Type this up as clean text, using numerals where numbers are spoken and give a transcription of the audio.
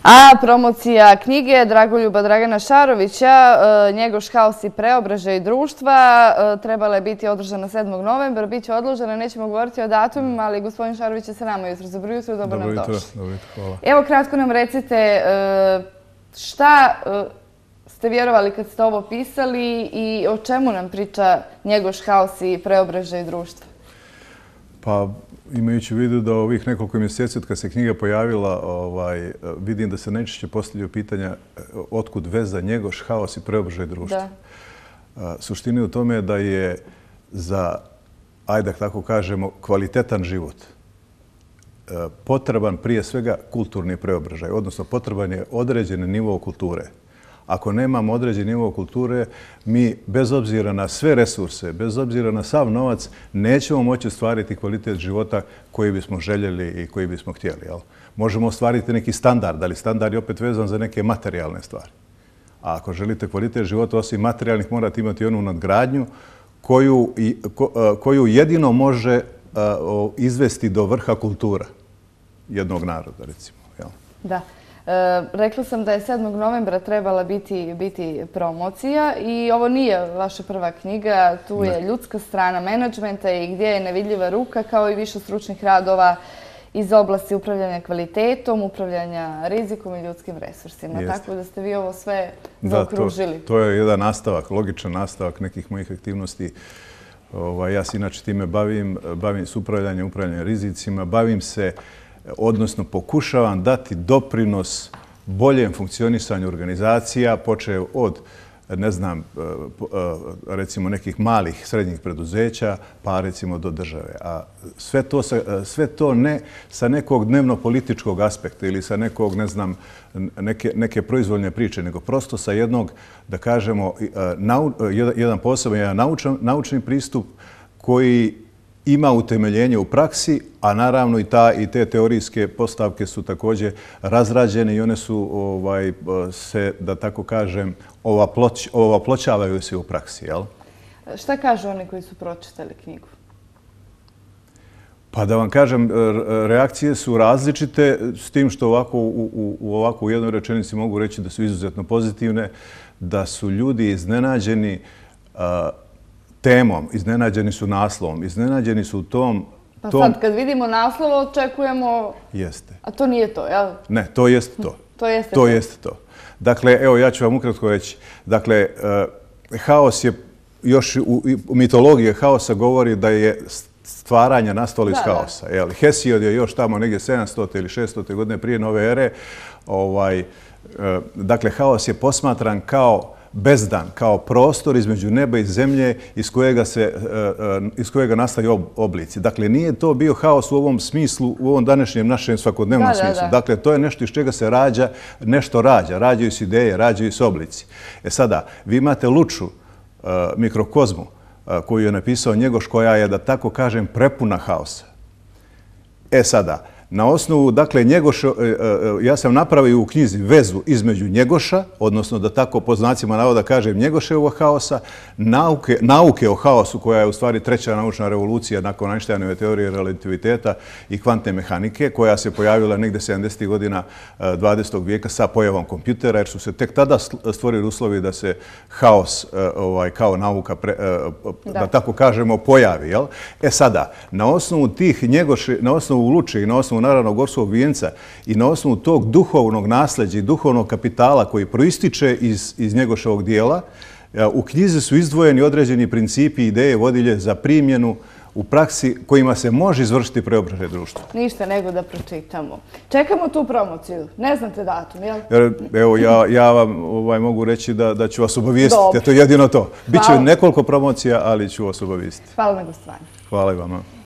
A promocija knjige Dragoljuba Dragana Šarovića, Njegoš, haos i preobražaj društva, trebala je biti održana 7. novembra, bit će odložena, nećemo govoriti o datumima, ali gospodin Šarović je sa nama jutro. Dobro jutro, dobro nam došli. Dobro jutro, hvala. Evo, kratko nam recite šta ste vjerovali kad ste ovo pisali i o čemu nam priča Njegoš, haos i preobražaj društva? Pa, imajući u vidu da ovih nekoliko mjeseci od kad se knjiga pojavila, vidim da se najčešće postavljaju pitanja otkud veza Njegoš, haos i preobražaj društva. Suština u tome da je za, ajde da tako kažemo, kvalitetan život potreban prije svega kulturni preobražaj, odnosno potreban je određeni nivo kulture. Ako nemamo određeni nivo kulture, mi bez obzira na sve resurse, bez obzira na sav novac, nećemo moći ostvariti kvalitet života koji bismo željeli i koji bismo htjeli. Možemo ostvariti neki standard, ali standard je opet vezan za neke materijalne stvari. A ako želite kvalitet života osim materijalnih, morate imati onu nadgradnju koju jedino može izvesti do vrha kultura jednog naroda, recimo. Da. Rekla sam da je 7. novembra trebala biti promocija i ovo nije vaša prva knjiga. Tu je ljudska strana menadžmenta i gdje je nevidljiva ruka, kao i više stručnih radova iz oblasti upravljanja kvalitetom, upravljanja rizikom i ljudskim resursima. Tako da ste vi ovo sve zaokružili. To je jedan nastavak, logičan nastavak nekih mojih aktivnosti. Ja se inače time bavim se upravljanjem rizicima, bavim se, odnosno pokušavam dati doprinos boljem funkcionisanju organizacija, počev od, ne znam, recimo nekih malih, srednjih preduzeća, pa recimo do države. A sve to ne sa nekog dnevno-političkog aspekta ili sa nekog, ne znam, neke proizvoljne priče, nego prosto sa jednog, da kažemo, jedan poseban, jedan naučni pristup koji ima utemeljenje u praksi, a naravno i te teorijske postavke su također razrađene i one su se, da tako kažem, ovoploćavaju se u praksi. Šta kažu oni koji su pročitali knjigu? Pa da vam kažem, reakcije su različite, s tim što ovako u jednoj rečenici mogu reći da su izuzetno pozitivne, da su ljudi iznenađeni temom, iznenađeni su naslovom, iznenađeni su u tom... Pa sad kad vidimo naslov očekujemo... Jeste. A to nije to, jel? Ne, to jest to. To jeste to. Dakle, evo ja ću vam ukratko reći. Dakle, haos je, još u mitologiji haosa govori da je stvaranje nastalo iz haosa. Hesiod je još tamo negdje 700. ili 600. godine prije nove ere. Dakle, haos je posmatran kao bezdan, kao prostor između neba i zemlje iz kojega nastaju oblici. Dakle, nije to bio haos u ovom smislu, u ovom današnjem našem svakodnevnom smislu. Dakle, to je nešto iz čega se nešto rađaju se ideje, rađaju se oblici. Sada, vi imate Luču, mikrokozmu, koju je napisao Njegoš, koja je, da tako kažem, prepuna haosa. Sada, na osnovu, dakle, Njegoša, ja sam napravio u knjizi vezu između Njegoša, odnosno da tako po znacima navoda kažem Njegoševog haosa, nauke o haosu, koja je u stvari treća naučna revolucija nakon Einsteinove teorije relativiteta i kvantne mehanike, koja se pojavila negdje 70. godina 20. vijeka sa pojavom kompjutera, jer su se tek tada stvorili uslovi da se haos kao nauka, da tako kažemo, pojavi. Sada, na osnovu tih Njegoša, na osnovu Luče i na osnovu naravno Gorskog vijenca i na osnovu tog duhovnog nasljeđa i duhovnog kapitala koji proističe iz Njegoševog dijela, u knjizi su izdvojeni određeni principi i ideje vodilje za primjenu u praksi kojima se može izvršiti preobražaj društva. Ništa nego da pročitamo. Čekamo tu promociju. Ne znate datum, jel? Evo, ja vam mogu reći da ću vas obavijestiti. To je jedino to. Biće nekoliko promocija, ali ću vas obavijestiti. Hvala na gostovanju. Hvala i vama.